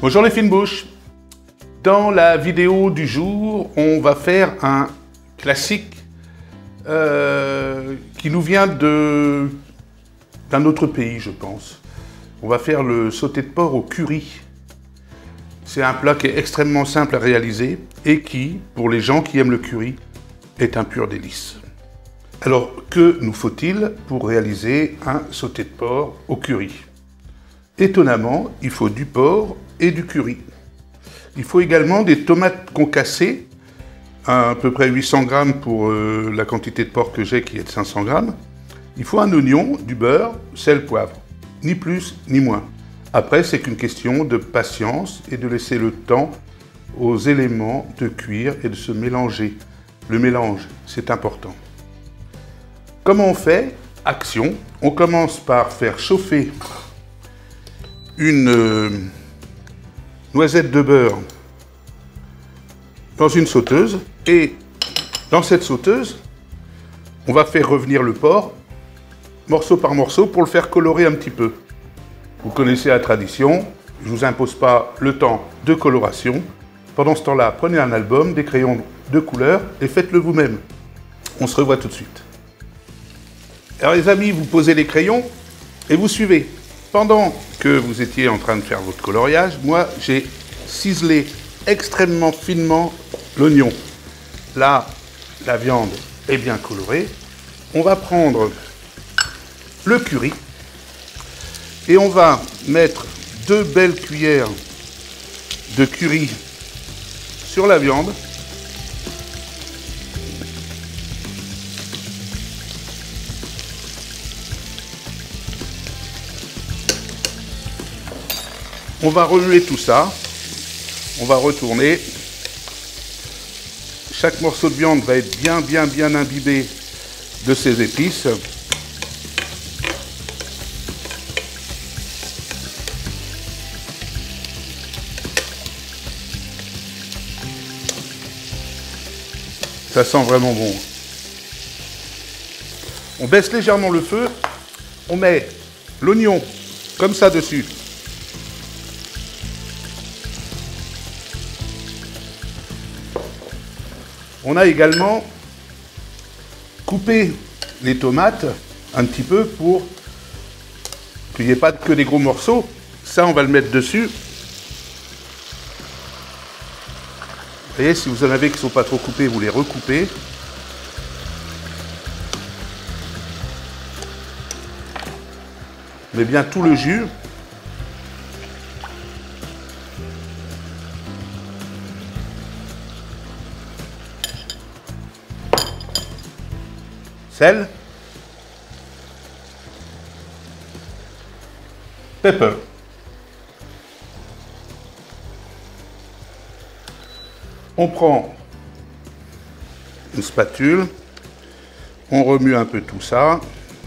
Bonjour les fines bouches. Dans la vidéo du jour, on va faire un classique qui nous vient d'un autre pays, je pense. On va faire le sauté de porc au curry. C'est un plat qui est extrêmement simple à réaliser et qui, pour les gens qui aiment le curry, est un pur délice. Alors, que nous faut-il pour réaliser un sauté de porc au curry? Étonnamment, il faut du porc et du curry. Il faut également des tomates concassées, à peu près 800 grammes pour la quantité de porc que j'ai qui est de 500 grammes. Il faut un oignon, du beurre, sel, poivre. Ni plus, ni moins. Après, c'est qu'une question de patience et de laisser le temps aux éléments de cuire et de se mélanger. Le mélange, c'est important. Comment on fait? Action. On commence par faire chauffer une noisette de beurre dans une sauteuse. Et dans cette sauteuse, on va faire revenir le porc, morceau par morceau, pour le faire colorer un petit peu. Vous connaissez la tradition, je ne vous impose pas le temps de coloration. Pendant ce temps-là, prenez un album, des crayons de couleur et faites-le vous-même. On se revoit tout de suite. Alors les amis, vous posez les crayons et vous suivez. Pendant que vous étiez en train de faire votre coloriage, moi j'ai ciselé extrêmement finement l'oignon. Là, la viande est bien colorée. On va prendre le curry et on va mettre 2 belles cuillères de curry sur la viande. On va remuer tout ça, on va retourner. Chaque morceau de viande va être bien imbibé de ces épices. Ça sent vraiment bon. On baisse légèrement le feu, on met l'oignon comme ça dessus. On a également coupé les tomates un petit peu pour qu'il n'y ait pas que des gros morceaux. Ça, on va le mettre dessus. Vous voyez, si vous en avez qui ne sont pas trop coupés, vous les recoupez. On met bien tout le jus. Sel, pepper. On prend une spatule, on remue un peu tout ça.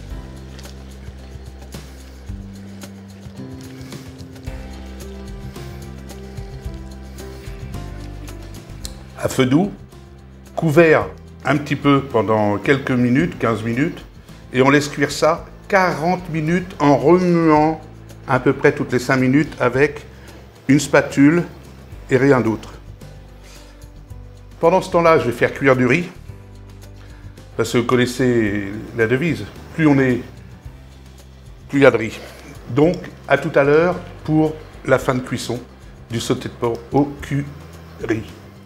À feu doux, couvert un petit peu pendant quelques minutes, 15 minutes, et on laisse cuire ça 40 minutes en remuant à peu près toutes les 5 minutes avec une spatule et rien d'autre. Pendant ce temps-là, je vais faire cuire du riz, parce que vous connaissez la devise, plus on est, plus il y a de riz. Donc, à tout à l'heure pour la fin de cuisson du sauté de porc au curry.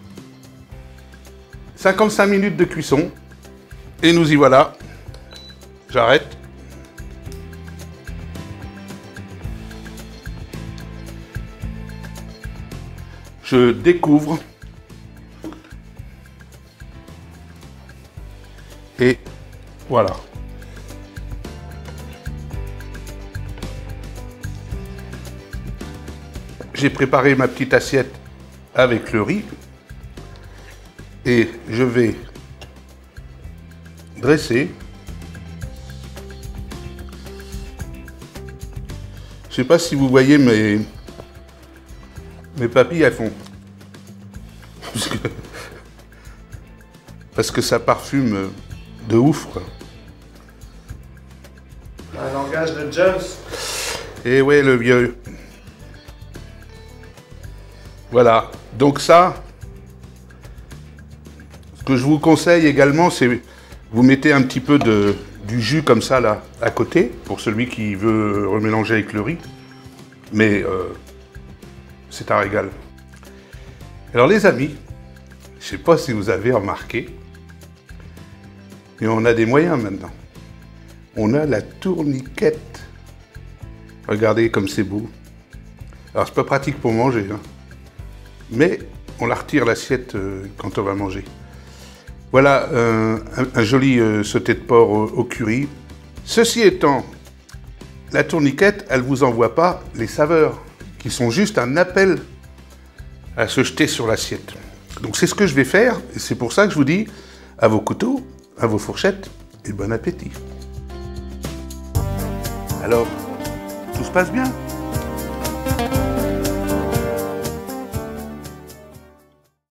55 minutes de cuisson, et nous y voilà. J'arrête. Je découvre. Et voilà. J'ai préparé ma petite assiette avec le riz. Et je vais dresser. Je ne sais pas si vous voyez mes papilles, elles font. Parce que ça parfume de ouf, quoi. Un langage de James. Et ouais, le vieux. Voilà, donc ça, ce que je vous conseille également, c'est vous mettez un petit peu du jus comme ça là à côté, pour celui qui veut remélanger avec le riz. Mais c'est un régal. Alors les amis, je ne sais pas si vous avez remarqué, mais on a des moyens maintenant. On a la tourniquette. Regardez comme c'est beau. Alors c'est pas pratique pour manger, hein, mais on la retire l'assiette quand on va manger. Voilà un joli sauté de porc au curry. Ceci étant, la tourniquette, elle ne vous envoie pas les saveurs, qui sont juste un appel à se jeter sur l'assiette. Donc c'est ce que je vais faire, et c'est pour ça que je vous dis à vos couteaux, à vos fourchettes, et bon appétit. Alors, tout se passe bien?